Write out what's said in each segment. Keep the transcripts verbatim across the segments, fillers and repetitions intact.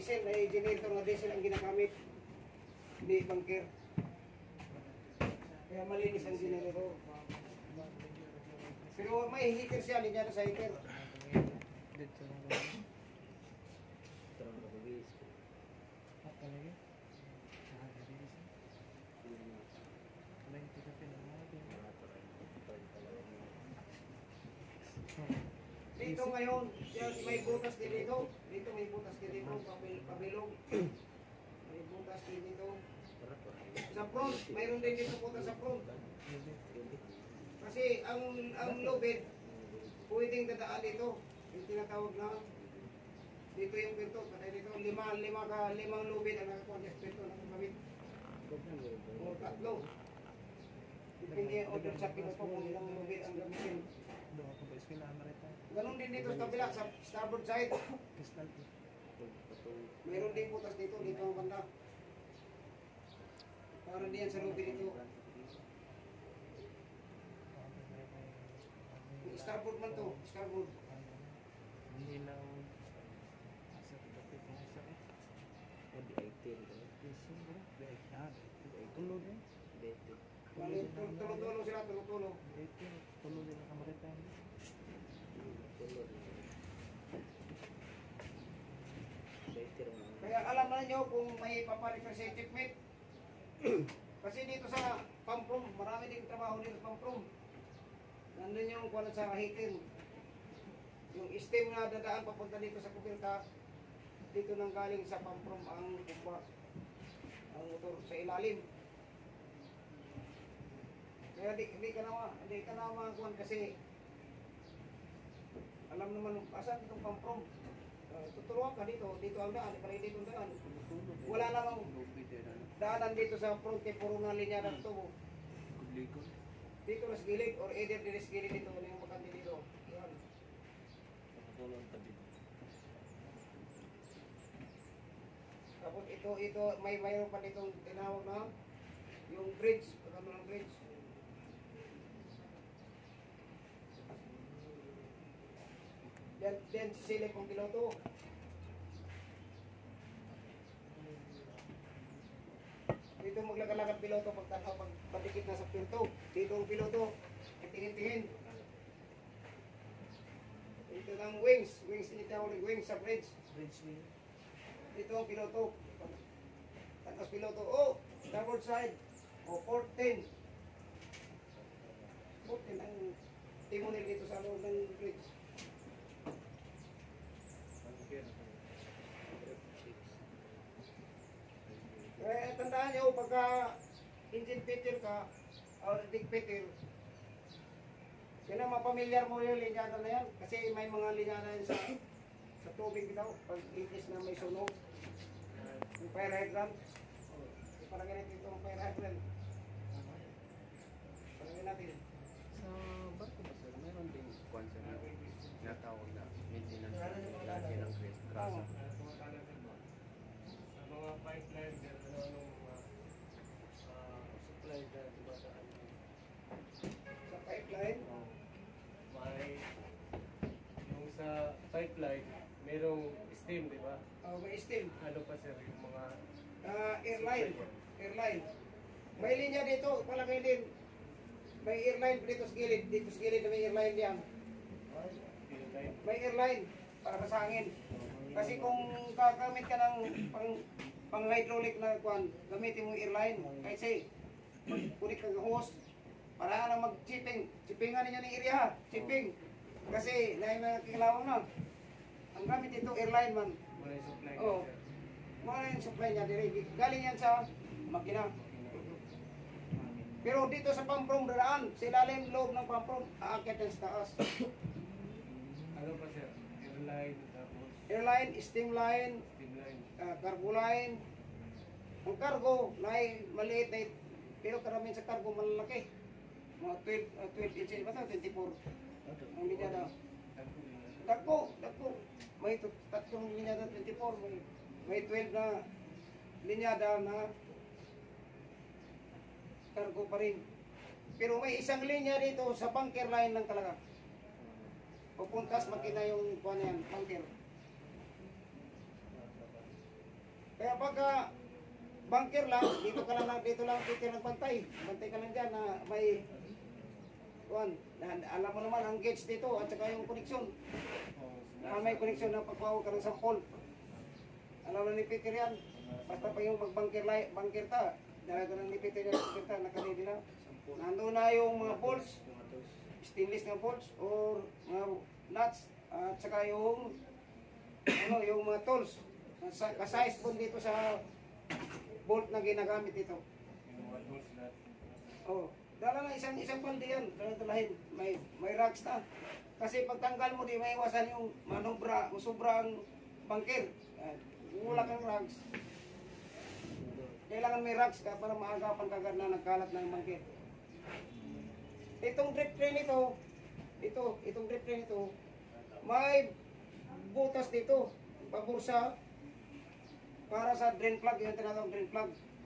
diesel, na generator na diesel ang ginagamit. Hindi bunker. Kaya malinis ang generator. Pero may heater siya, linya na sa heater. Dito ngayon, may butas din dito. Dito may butas din dito, pabilog. May butas din dito. Sa front, mayroon din dito butas sa front. Kasi ang ang lubid, pwedeng dadaan dito. Yung tinatawag na, dito yung pinto. Kasi dito, lima, lima ka, limang lubid ang nakakuha niya. Pinto na kumamit. O tatlo. Depende yung order sa pinuto kung ilang lubid ang gamitin. Ganon din dito sa kabila, sa starboard side. Mayroon din butas dito, dito ang banda. Para diyan sa lubid dito. Starboard man to, starboard. Hindi na sa kapit na sa eh. O di eighteen ko. Piso bro. Tulo din. Tulo-tulo sila, tulo-tulo. eighteen. Tulo din ang kamaritan. Kaya alam na nyo kung may papalit na sa equipment. Kasi dito sa pump room, marami din trabaho dito sa pump room. Nandun yung kuwan sa heater. Yung steam na dadaan papunta dito sa kubilta, dito nang galing sa pump room ang kumpa, ang motor sa ilalim. Kaya di, di ka na di ka na makakuan kasi alam naman asan itong pump room. Uh, tuturuan ka dito, dito ang daan, para dito ang daan. Wala namang daanan dito sa front, puro na linya ng tubo. Dito na sa gilid, or either dito sa gilid dito, yung makandi dito. Yan. Tapos ito, ito, may mayroon pa ditong tinawag na yung bridge, pagkano ng bridge. Yan, yan sisilip ang piloto. Dito maglakad-lakad piloto pag tanaw, pag patikit na sa pinto. Dito ang piloto, tingin-tingin. Dito ng wings, wings tinitawag ng wings sa bridge. Bridge wing. Dito ang piloto. Tapos piloto, oh, starboard side. O, port ten. Port ten ang timonel dito sa loob ng bridge. Eh, tandaan nyo, pagka engine fitter ka, or dig fitter, kaya mapamilyar mo yung linyada na yan. Kasi may mga linyada yan sa, sa tubig daw, pag itis na may sunog. Yung fire hydrant. Oh, parang ganito ito ang fire hydrant. Parang natin. Sa barko ba sir, meron din kwan sa natawag na maintenance lagi ng grasa. Sa mga pipeline, ano anong mga supply na diba sa ano? Sa pipeline? Oh, may yung sa pipeline, merong steam, di ba? Oh, may steam. Ano pa sir, yung mga Uh, airline. Airline. May linya dito, palagay din. May airline dito sa gilid. Dito sa gilid na may airline diyan. pipeline? May airline para sa hangin. Kasi kung gagamit ka ng pang, pang hydraulic na kwan, gamitin mo airline. Kasi kunik kang hose para lang mag-chipping. Chippingan niya ng area ha. Chipping. Kasi nahin na kikilawang na. Ang gamit ito airline man. Wala yung supply Oh. na sir. Mga yung supply niya diri. Galing yan sa makina. Pero dito sa pump room dadaan, sa ilalim loob ng pump room, aakyat yan sa taas. Ano pa sir? Airline, tapos Airline, steam line, steam line. uh, cargo line. Ang cargo, na maliit na pero karamihan sa cargo malalaki. Mga twelve, uh, twelve inches, basta twenty-four. Ang linyada. Dako, dako. May tatlong linyada twenty-four, may, may twelve na linyada na cargo pa rin. Pero may isang linya dito sa bunker line lang talaga. Pupuntas makina yung kuha na yan, bunker. Kaya pagka bunker lang, dito ka lang, dito lang, dito lang bantay. Bantay ka lang dyan na may, kuwan, na, alam mo naman ang gauge dito at saka yung connection. Na may connection na pagpawag ka ng sampol. Alam na ni Peter yan. Basta pa yung mag-bunker, bunker ta, dalaga na ni Peter yan, bunker ta, nakalidi na. Nandun na yung mga bolts, stainless na bolts or mga nuts at saka yung ano yung mga tools ka-size po dito sa bolt na ginagamit dito. Oh, dala na isang isang balde yan, dala-dalahin. May may racks na. Kasi pagtanggal mo di maiwasan yung manobra, sobrang bangkir. Wala kang racks. Kailangan may racks ka para maagapan kagad na nagkalat ng bangkir. Itong drip tray nito, ito, itong drip tray nito, may butas dito, pabursa, para sa drain plug, yung tinatawag drain plug.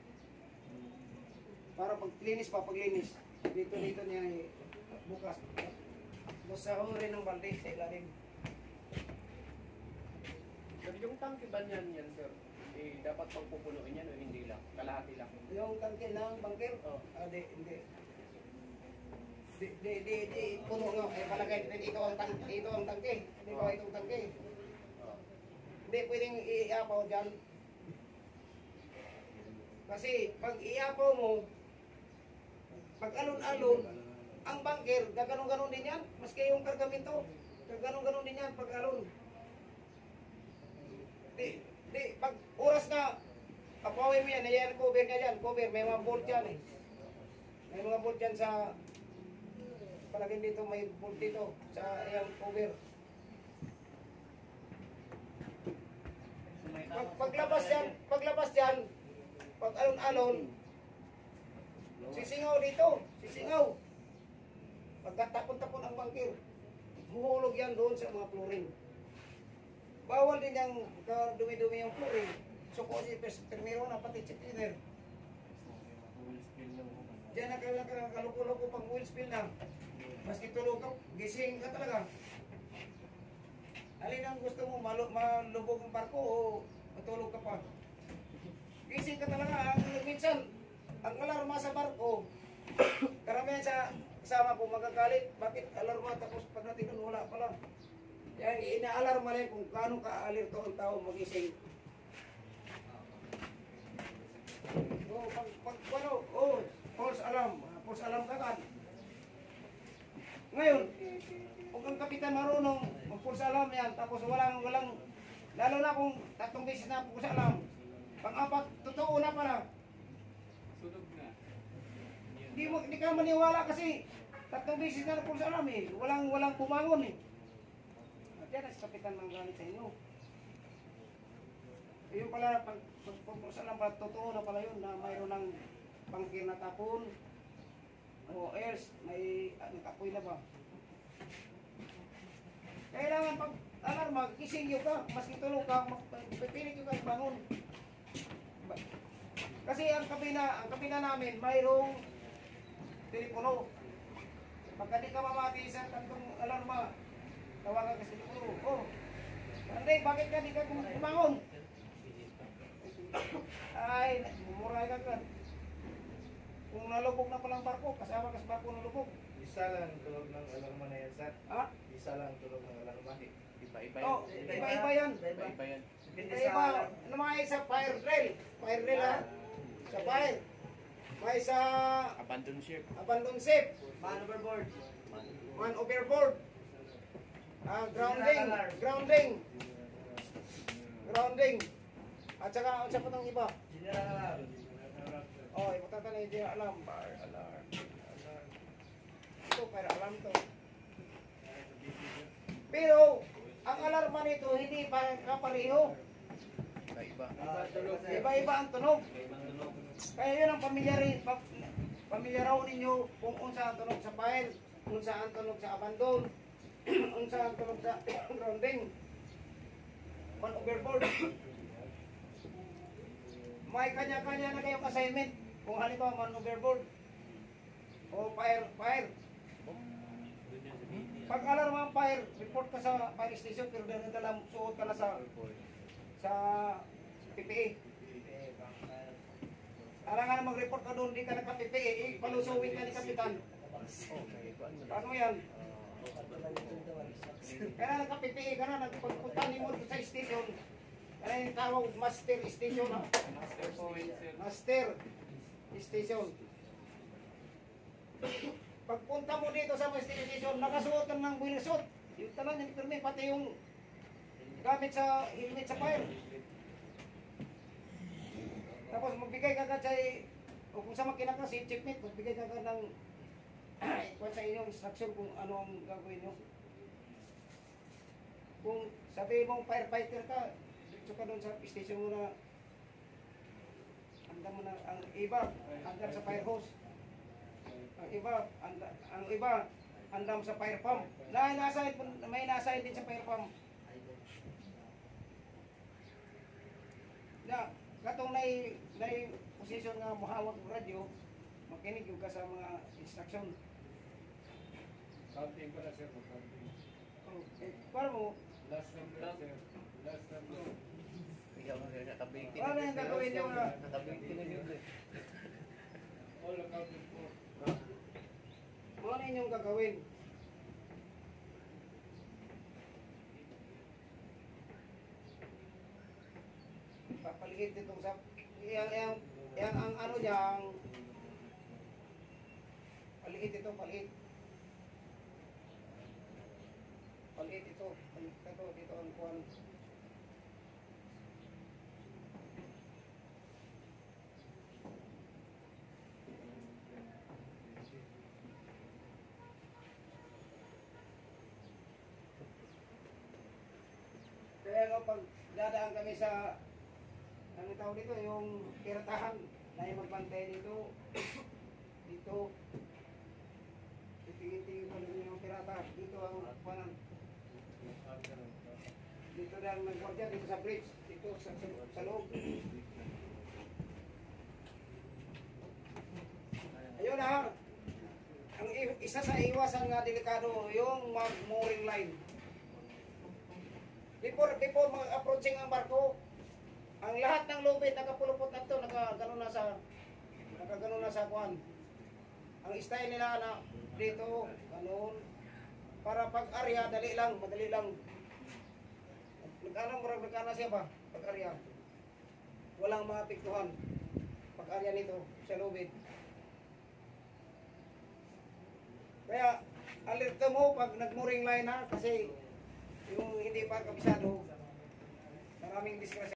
Para paglinis pa, paglinis. Dito, dito niya bukas. Busa ko rin ng balde sa ilalim. Pero yung tangke ba niyan yan, sir? Eh, dapat pang pupunuin yan o hindi lang? Kalahati lang? Yung tangke ng bangker, Oh. ah, di, hindi. Di, di, di, di, puno nga. Eh, palagay din ito ang tangke, ito ang tangke. Hindi ba itong tangke? Oh. Hindi pwedeng iapaw dyan. Kasi pag iapaw mo, pag alon-alon, ang bangker, gaganon-ganon din yan. Maski yung kargamento, gaganon-ganon din yan pag alon. Di, di, pag oras na, apawin mo yan, ayan, cover niya yan, cover, may mga bolt yan eh. May mga bolt yan sa, palagay dito, may bolt dito, sa ayan, cover. Pag, paglabas yan, paglabas yan, pag alon-alon, sisingaw dito, sisingaw. Pagkatapon-tapon ang bangkir, huhulog yan doon sa mga flooring. Bawal din yung dumi-dumi yung flooring. So kung si Permiro na pati si Peter. Diyan na kayo nakaluko-luko pang wheel spill na. Maski tulog ka, gising ka talaga. Alin ang gusto mo, malubog ang barko o matulog ka pa? Gising ka talaga. Ang minsan, ang alarma sa barko, karamihan sa kasama ko magagalit. Bakit alarma tapos pag natin doon wala pala? Kaya ina-alarma rin kung gaano ka-alerto ang tao magising. Oh, pag, pag, ano, oh, false alarm. False alarm kagad. Ngayon, kung ang kapitan marunong mag-false alarm yan, tapos walang, walang, lalo na kung tatlong beses na false alarm, pang-apat, totoo na pala. Sunog na. Hindi mo, hindi ka maniwala kasi tatlong beses na false alarm eh. Walang, walang bumangon eh. At yan, as kapitan ng galit sa inyo. Yung pala, pag, pag, pag, pag lang pala, totoo na pala yun na mayroon ng bangkir na tapon o else, may uh, nakapoy na ba? Kailangan pag alarma, gising nyo ka, maski tulog ka, pipilit nyo ka bangon. Kasi ang kabina, ang kabina namin, mayroong telepono. Pagka di ka mamati sa kantong alarma, tawagan ka sa telepono. Oh, Anday, bakit ka di ka kumangon? Ay, mumuray ka ka. Kung nalubog na palang barko, kasama ka sa barko nalubog. Isa lang tulog ng alarma na yan, sir. Ha? Isa lang tulog ng alarma. Iba-iba yan. Oh, iba-iba yan. Iba-iba yan. Iba-iba. Ano mga isa, fire drill. Fire drill ha? Sa fire. May sa Abandon ship. abandon ship. Man overboard. Man overboard. Ah, grounding. Grounding. Grounding. At saka, ang sa itong iba. General alarm. Oh, ibutan ka na hindi alam. Fire alarm. Alarm. Ito, fire alarm to. Pero, ang alarma nito, hindi pa kapareho. Iba-iba. Iba-iba ang tunog. Kaya yun ang pamilyari, pa, pamilyaraw ninyo kung unsa ang tunog sa fire, unsa ang tunog sa abandon, unsa ang tunog sa grounding, man overboard. May kanya-kanya na kayong assignment kung halimbawa man overboard o fire, fire. Pag alarma ang fire, report ka sa fire station pero dala suot ka na sa sa P P E. Kailangan mag-report ka doon, di ka naka-P P E, eh, palusuwin ka ni Kapitan. Okay, kuan mo. Paano yan? Kaya naka-P P E ka na, nagpagpunta ni mo sa station. Kaya yung tawag master station ha. Master point, sir. Master station. Pagpunta mo dito sa master station, nakasuot ka ng buwing suit. Yung talan yung permit, pati yung gamit sa helmet sa fire. Tapos magbigay ka agad sa, o kung sa makina ka, si checkmate, magbigay ka agad ng ikwan sa inyong instruction kung ano ang gagawin nyo. Kung sabi mong firefighter ka, dito ka doon sa station mo na andam mo na, ang iba, andam sa fire hose. Ang iba, anda, ang iba, andam sa fire pump. Na, nasa, may nasa din sa fire pump. Na, katong nay nay position nga mohawak og radyo, makinig yung ka sa mga instruction. Counting pala sir, counting. Oh, eh, para mo, Last number sir. Last number. Ikaw mo sir, nakabigti ano yung gagawin nyo na, Nakabigti na yun eh. All accounted for. ano yung gagawin? Papaligid dito sa, yang, yang, yang, ang ano yang, paligid ito, paligid. Paligid ito, paligid ito, dito ang kuwan. Kaya no, pag dadaan kami sa, ano tawag dito, yung piratahan na yung magbantay dito, dito, titingin-tingin pa rin yung pirata, dito ang kuwanan, dito lang nagwardya, dito sa bridge, dito sa, sa, sa loob. Ayun na, ang i- isa sa iwasan nga delikado, yung mag-mooring line. Before, before mag-approaching ang barko, ang lahat ng lubid nakapulupot na ito, nakagano na sa, nakagano na sa kuan. Ang style nila na dito, ganun, para pag-arya, dali lang, madali lang. Nagkana, murag nagkana siya ba, pag-arya. Walang mga piktuhan, pag-arya nito, sa lubid. Kaya, alerto mo pag nag-mooring line na, kasi yung hindi pa kabisado, maraming disgrasya.